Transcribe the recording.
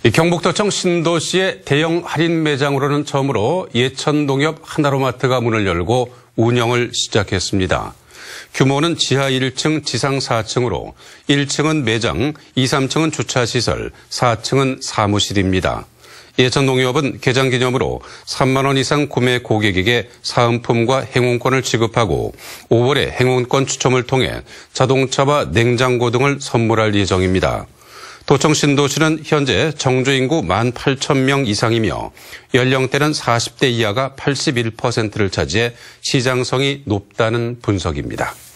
경북도청 신도시의 대형 할인 매장으로는 처음으로 예천농협 하나로마트가 문을 열고 운영을 시작했습니다. 규모는 지하 1층, 지상 4층으로 1층은 매장, 2, 3층은 주차시설, 4층은 사무실입니다. 예천농협은 개장 기념으로 3만 원 이상 구매 고객에게 사은품과 행운권을 지급하고 5월에 행운권 추첨을 통해 자동차와 냉장고 등을 선물할 예정입니다. 도청 신도시는 현재 정주 인구 18,000명 이상이며 연령대는 40대 이하가 81%를 차지해 시장성이 높다는 분석입니다.